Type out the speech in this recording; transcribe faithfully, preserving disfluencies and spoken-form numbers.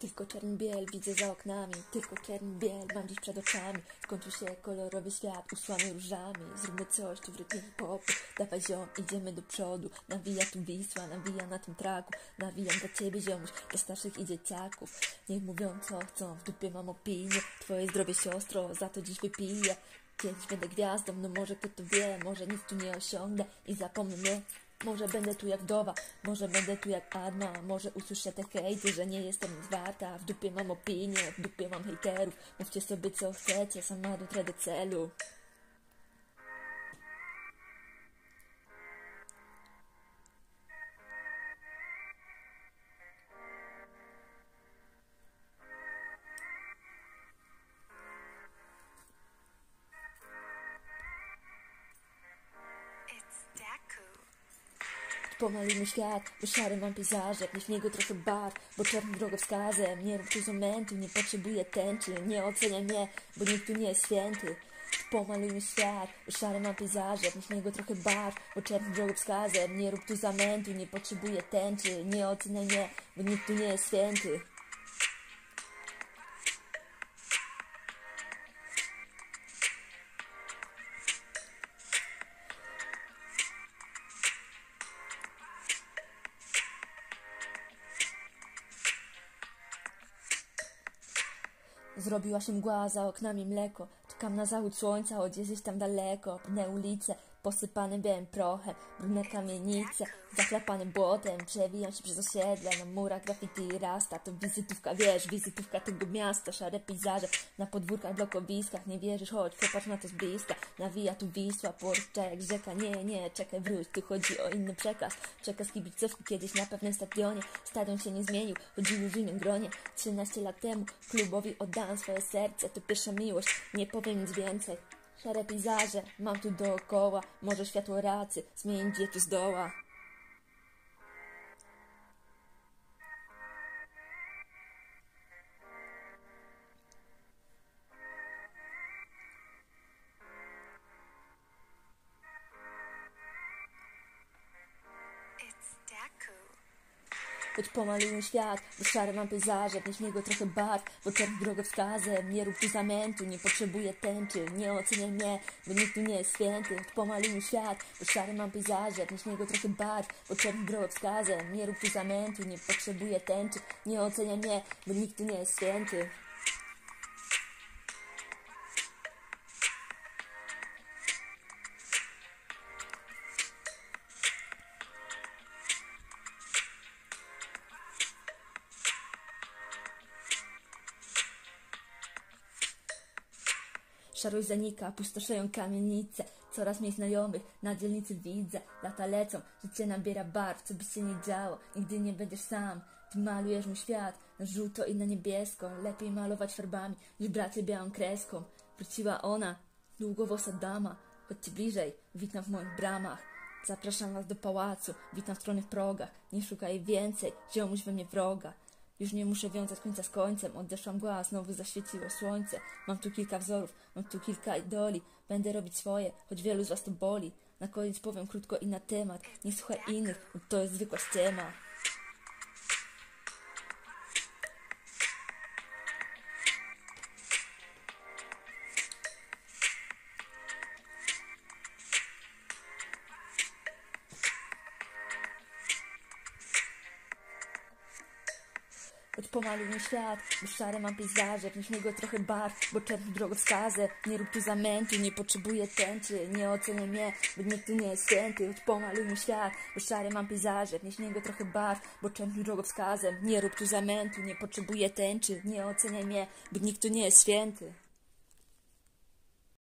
Tylko czarny biel widzę za oknami, tylko czarny biel mam dziś przed oczami. Skończył się kolorowy świat, usłany różami. Zróbmy coś tu w rytmie hip-hopu. Dawaj ziom, idziemy do przodu. Nawija tu Wisła, nawija na tym traku. Nawijam dla ciebie ziomuś, dla starszych i dzieciaków. Niech mówią co chcą, w dupie mam opinię. Twoje zdrowie siostro, za to dziś wypiję. Kiedyś będę gwiazdą, no może kto to wie. Może nic tu nie osiągnę i zapomnę mnie. Może będę tu jak wdowa, może będę tu jak Adma. Może usłyszę te hejty, że nie jestem nic warta. W dupie mam opinię, w dupie mam hejterów. Mówcie sobie co chcecie, sama dotrę do celu. Pomalimy świat, bo szary mam pejzaże, niech w niego trochę barw, bo czarny drogowskazem. Nie rób tu zamętu, nie potrzebuję tęczy, nie oceniaj mnie, bo nikt tu nie jest święty. Pomalujmy świat, bo szary mam pejzaże, niech w niego trochę barw, bo czarny drogowskazem. Nie rób tu zamętu, nie potrzebuję tęczy, nie oceniaj mnie, bo nikt tu nie jest święty. Zrobiła się mgła, za oknami mleko. Czekam na zachód słońca, choć gdzieś tam daleko. Brnę ulice, posypane białym prochem. Brudne kamienice, zaklepane błotem. Przewijam się przez osiedle, na murach graffiti rasta. To wizytówka, wiesz, wizytówka tego miasta. Szare pejzaże na podwórkach, blokowiskach. Nie wierzysz, chodź, popatrz na to z bliska. Nawija tu Wisła, porszcza jak rzeka. Nie, nie, czekaj, wróć, tu chodzi o inny przekaz. Przekaz kibicowski kiedyś na pewnym stadionie. Stadion się nie zmienił, chodzili w innym gronie. trzynaście lat temu klubowi oddałem swoje serce. To pierwsza miłość, nie powiem nic więcej. Szare pejzaże, mam tu dookoła. Może światło racy zmienić je tu zdoła. Choć pomalujmy świat, bo szary mam pejzaże, niech w niego trochę barw, bo czarny drogowskazem. Nie rób tu zamętu, nie potrzebuję tęczy, nie oceniaj mnie, bo nikt tu nie jest święty. Choć pomalujmy świat, bo szary mam pejzaże, niech w niego trochę barw, bo czarny drogowskazem. Nie rób tu zamętu, nie potrzebuję tęczy, nie oceniaj mnie, bo nikt tu nie jest święty. Szarość zanika, pustoszeją kamienice. Coraz mniej znajomych na dzielnicy widzę. Lata lecą, życie nabiera barw. Co by się nie działo, nigdy nie będziesz sam. Ty malujesz mu świat na żółto i na niebiesko. Lepiej malować farbami niż bracie białą kreską. Wróciła ona, długowosa dama. Chodźcie bliżej, witam w moich bramach. Zapraszam was do pałacu, witam w stronnych progach. Nie szukaj więcej, ziomuś we mnie wroga. Już nie muszę wiązać końca z końcem. Odeszła mgła, znowu zaświeciło słońce. Mam tu kilka wzorów, mam tu kilka idoli. Będę robić swoje, choć wielu z was to boli. Na koniec powiem krótko i na temat. Nie słuchaj innych, bo to jest zwykła ściema. Choć pomalujmy świat, bo szare mam pejzaże, niech w niego trochę barw, bo czerwny drogowskazem. Nie rób tu zamętu, nie potrzebuję tęczy, nie oceniaj mnie, bo nikt tu nie jest święty. Choć pomalujmy świat, bo szare mam pejzaże, niech w niego trochę barw, bo czerwny drogowskazem. Nie rób tu zamętu, nie potrzebuję tęczy, nie oceniaj mnie, bo nikt tu nie jest święty.